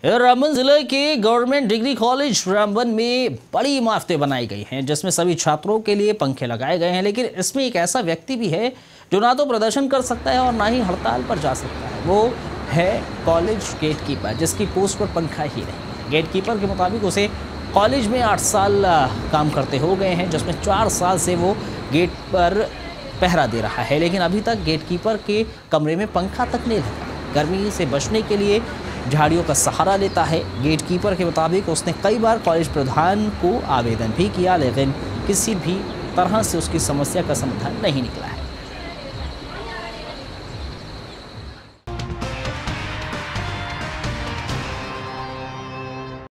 रामबन जिले के government degree college Ramban में बड़ी इमारतें बनाई गई हैं, जिसमें सभी छात्रों के लिए पंखे लगाए गए हैं। लेकिन इसमें एक ऐसा व्यक्ति भी है जो ना तो प्रदर्शन कर सकता है और ना ही हड़ताल पर जा सकता है। वो है कॉलेज गेटकीपर, जिसकी पोस्ट पर पंखा ही नहीं है। गेटकीपर के मुताबिक उसे कॉलेज में 8 साल काम करते हो गए हैं, जिसमें 4 साल से वो गेट पर पहरा दे रहा है। लेकिन अभी तक गेटकीपर के कमरे में पंखा तक नहीं लगा। गर्मी से बचने के लिए झाड़ियों का सहारा लेता है। गेटकीपर के मुताबिक उसने कई बार कॉलेज प्रधान को आवेदन भी किया, लेकिन किसी भी तरह से उसकी समस्या का समाधान नहीं निकला है।